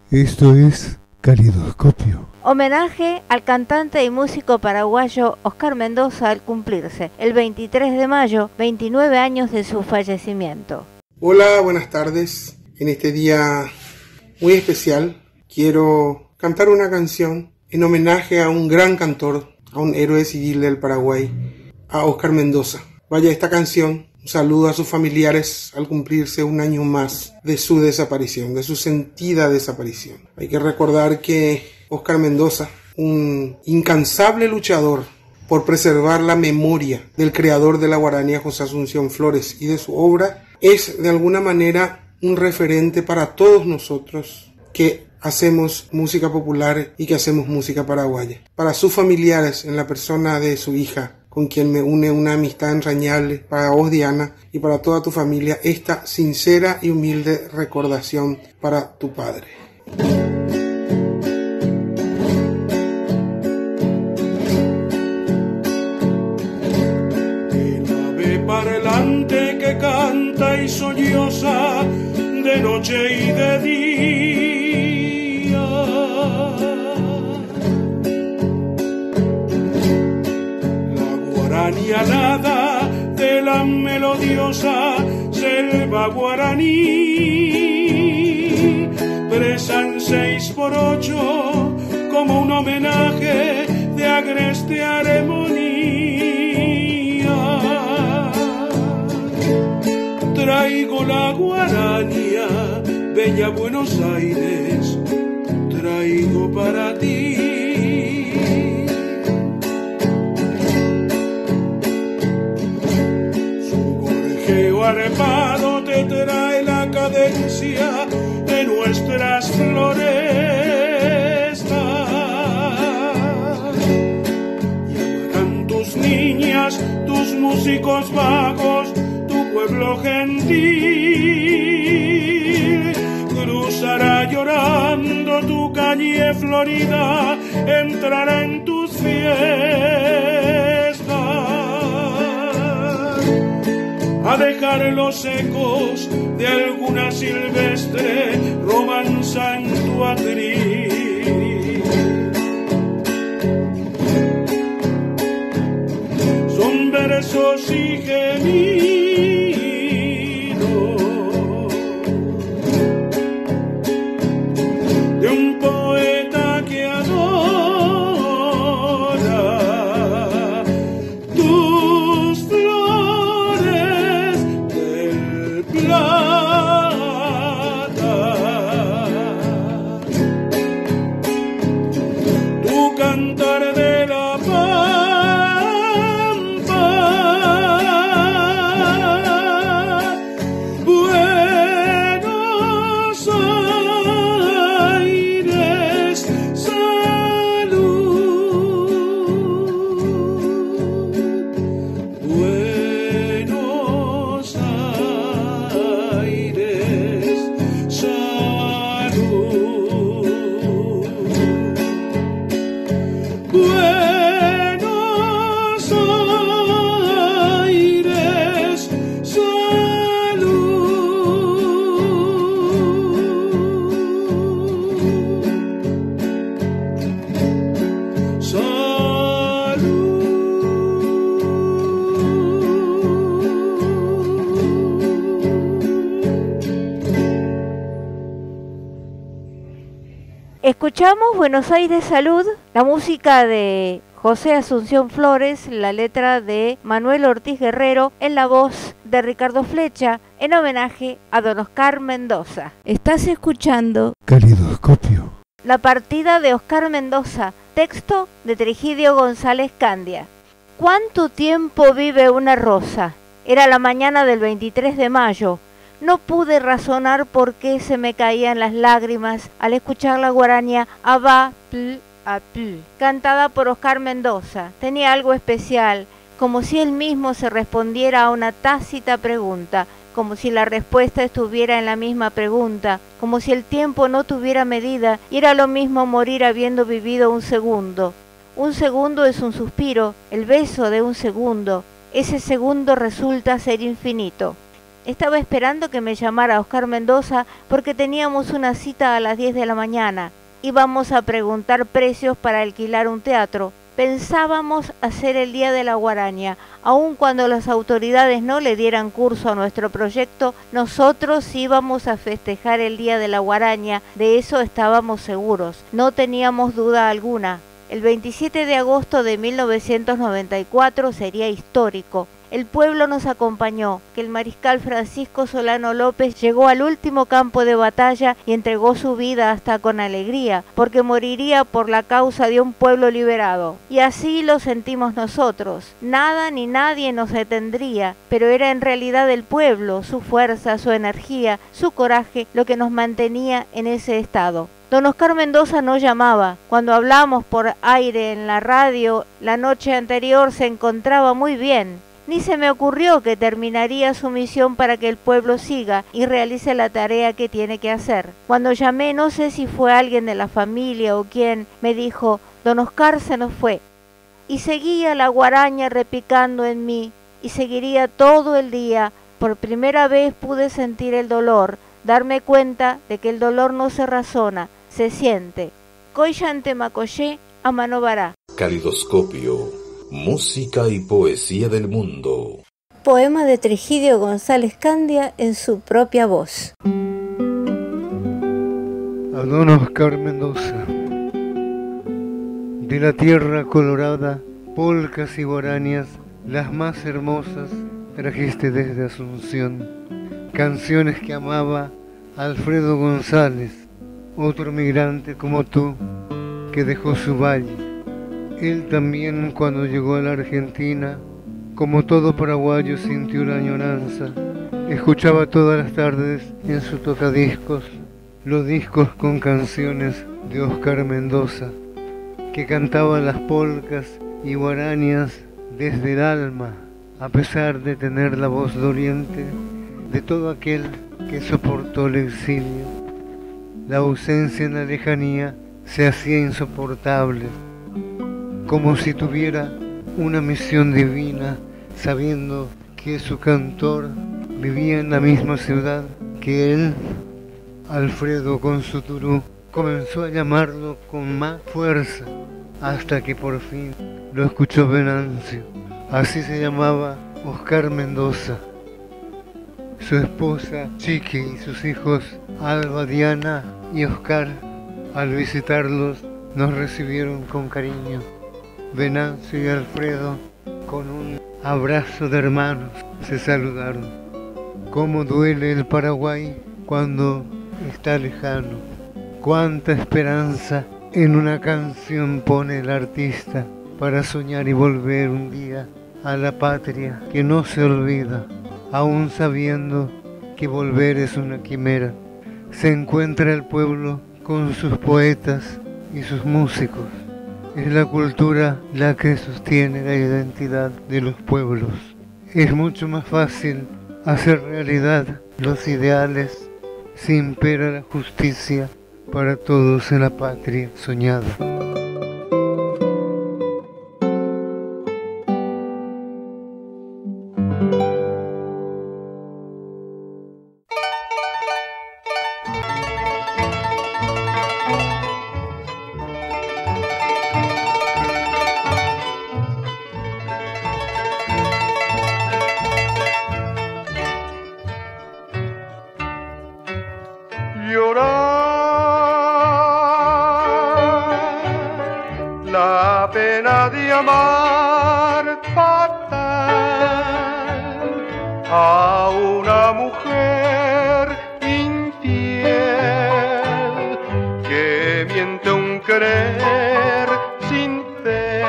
Esto es Calidoscopio. Homenaje al cantante y músico paraguayo Oscar Mendoza al cumplirse el 23 de mayo, 29 años de su fallecimiento. Hola, buenas tardes. En este día muy especial quiero cantar una canción en homenaje a un gran cantor, a un héroe civil del Paraguay, a Oscar Mendoza. Vaya esta canción, un saludo a sus familiares al cumplirse un año más de su desaparición, de su sentida desaparición. Hay que recordar que Oscar Mendoza, un incansable luchador por preservar la memoria del creador de la guaranía, José Asunción Flores, y de su obra, es de alguna manera un referente para todos nosotros que hacemos música popular y que hacemos música paraguaya. Para sus familiares, en la persona de su hija, con quien me une una amistad entrañable, para vos, Diana, y para toda tu familia, esta sincera y humilde recordación para tu padre. Parlante que canta y solloza de noche y de día, la guaraní alada de la melodiosa selva guaraní, presan 6x8 como un homenaje de agreste armonía. Traigo la guaranía, bella Buenos Aires, traigo para ti. Su gorjeo armado te trae la cadencia de nuestras florestas. Llamarán tus niñas, tus músicos vagos, pueblo gentil, cruzará llorando tu calle florida, entrará en tus fiestas, a dejar los ecos de alguna silvestre romanza en tu atril. Son versos y gemidos de un poeta que adora tus flores del plata, tu cantar de la paz. Escuchamos Buenos Aires Salud, la música de José Asunción Flores, la letra de Manuel Ortiz Guerrero, en la voz de Ricardo Flecha, en homenaje a don Oscar Mendoza. Estás escuchando Calidoscopio. La partida de Oscar Mendoza, texto de Trigidio González Candia. ¿Cuánto tiempo vive una rosa? Era la mañana del 23 de mayo. No pude razonar por qué se me caían las lágrimas al escuchar la guaranía Abba Pl a Pl, cantada por Oscar Mendoza. Tenía algo especial, como si él mismo se respondiera a una tácita pregunta, como si la respuesta estuviera en la misma pregunta, como si el tiempo no tuviera medida y era lo mismo morir habiendo vivido un segundo. Un segundo es un suspiro, el beso de un segundo. Ese segundo resulta ser infinito. Estaba esperando que me llamara Oscar Mendoza porque teníamos una cita a las 10 de la mañana. Íbamos a preguntar precios para alquilar un teatro. Pensábamos hacer el Día de la Guaraña. Aun cuando las autoridades no le dieran curso a nuestro proyecto, nosotros íbamos a festejar el Día de la Guaraña. De eso estábamos seguros. No teníamos duda alguna. El 27 de agosto de 1994 sería histórico. El pueblo nos acompañó, que el mariscal Francisco Solano López llegó al último campo de batalla y entregó su vida hasta con alegría, porque moriría por la causa de un pueblo liberado. Y así lo sentimos nosotros. Nada ni nadie nos detendría, pero era en realidad el pueblo, su fuerza, su energía, su coraje, lo que nos mantenía en ese estado. Don Oscar Mendoza no llamaba. Cuando hablamos por aire en la radio, la noche anterior se encontraba muy bien. Ni se me ocurrió que terminaría su misión para que el pueblo siga y realice la tarea que tiene que hacer. Cuando llamé, no sé si fue alguien de la familia o quién, me dijo, don Oscar se nos fue. Y seguía la guaraña repicando en mí, y seguiría todo el día. Por primera vez pude sentir el dolor, darme cuenta de que el dolor no se razona, se siente. Coyante Macoyé, Amanobará. Calidoscopio. Música y poesía del mundo. Poema de Tregidio González Candia en su propia voz. A don Oscar Mendoza. De la tierra colorada, polcas y guarañas, las más hermosas, trajiste desde Asunción. Canciones que amaba Alfredo González, otro migrante como tú, que dejó su valle. Él también, cuando llegó a la Argentina, como todo paraguayo, sintió la añoranza. Escuchaba todas las tardes en su tocadiscos los discos con canciones de Oscar Mendoza, que cantaba las polcas y guarañas desde el alma, a pesar de tener la voz doliente de todo aquel que soportó el exilio. La ausencia en la lejanía se hacía insoportable, como si tuviera una misión divina, sabiendo que su cantor vivía en la misma ciudad que él. Alfredo, con su turú, comenzó a llamarlo con más fuerza, hasta que por fin lo escuchó Venancio. Así se llamaba Oscar Mendoza. Su esposa Chiqui y sus hijos Alba, Diana y Oscar, al visitarlos, nos recibieron con cariño. Venancio y Alfredo, con un abrazo de hermanos, se saludaron. Cómo duele el Paraguay cuando está lejano. Cuánta esperanza en una canción pone el artista para soñar y volver un día a la patria que no se olvida, aún sabiendo que volver es una quimera. Se encuentra el pueblo con sus poetas y sus músicos. Es la cultura la que sostiene la identidad de los pueblos. Es mucho más fácil hacer realidad los ideales si impera la justicia para todos en la patria soñada. La pena de amar fatal a una mujer infiel que miente un querer sin fe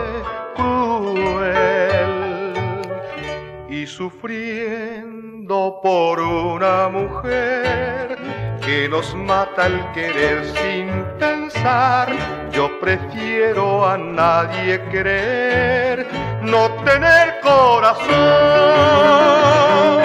cruel y sufriendo por una mujer que nos mata el querer sin pensar. Yo prefiero a nadie querer, no tener corazón.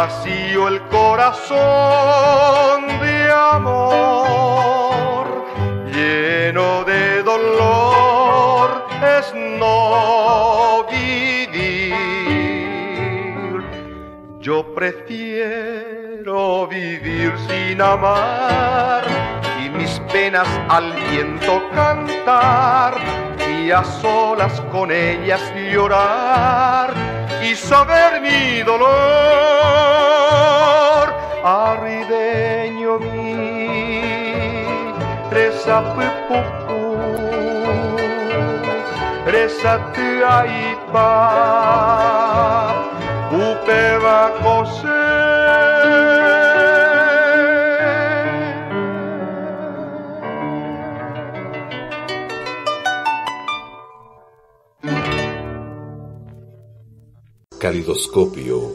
vacío el corazón de amor, lleno de dolor es no vivir. Yo prefiero vivir sin amar y mis penas al viento cantar, y a solas con ellas llorar y saber mi dolor. Arribeño mi, reza pupu, reza te aipa, upe va coser. Calidoscopio.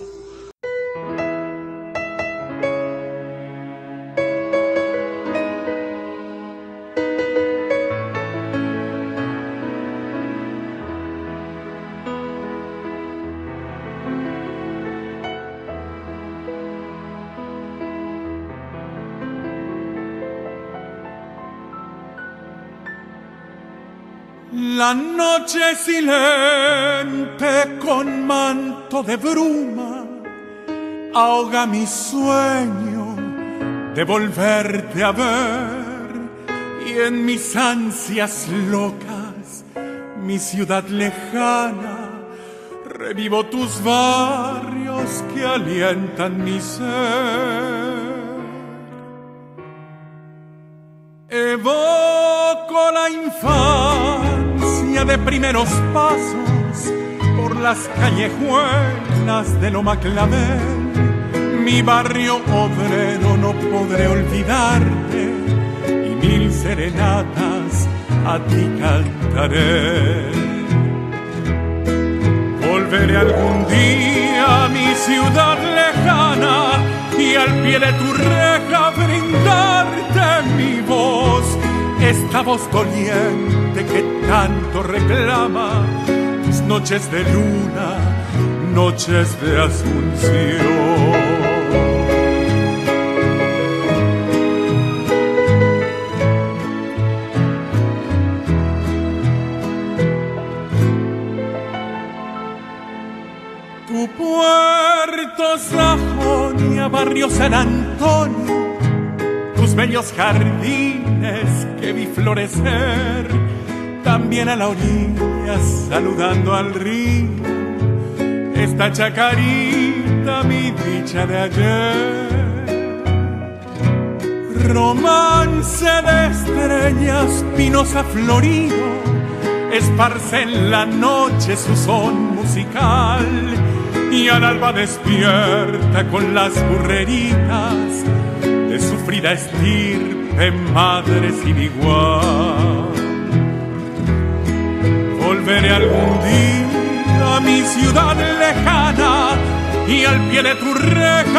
La noche silente con manto de bruma ahoga mi sueño de volverte a ver, y en mis ansias locas, mi ciudad lejana, revivo tus barrios que alientan mi ser. Evoco la infancia de primeros pasos por las callejuelas de Loma Clavel. Mi barrio obrero no podré olvidarte, y mil serenatas a ti cantaré. Volveré algún día a mi ciudad lejana y al pie de tu reja brindarte mi voz, esta voz doliente que tanto reclama tus noches de luna, noches de Asunción. Tu Puerto Sajonia, barrio San Antonio, tus bellos jardines que vi florecer, también a la orilla saludando al río, esta chacarita mi dicha de ayer. Romance de estrellas, Pinoza florido, esparce en la noche su son musical, y al alba despierta con las burreritas de sufrida estirpe, madre sin igual. Volveré algún día a mi ciudad lejana y al pie de tu reja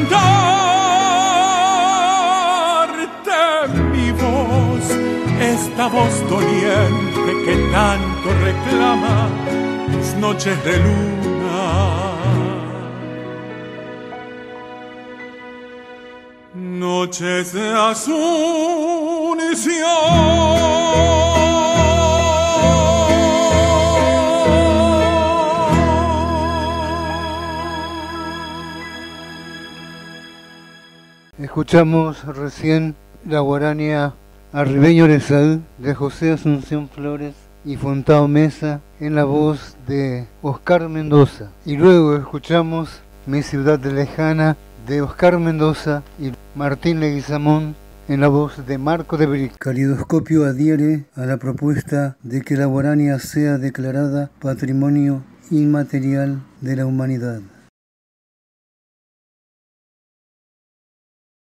brindarte mi voz, esta voz doliente que tanto reclama tus noches de luna, noches de Asunción. Escuchamos recién la guarania Arribeño Orezal de José Asunción Flores y Fontao Mesa en la voz de Oscar Mendoza. Y luego escuchamos Mi ciudad lejana de Oscar Mendoza y Martín Leguizamón en la voz de Marco de Bric. Calidoscopio adhiere a la propuesta de que la guarania sea declarada Patrimonio Inmaterial de la Humanidad.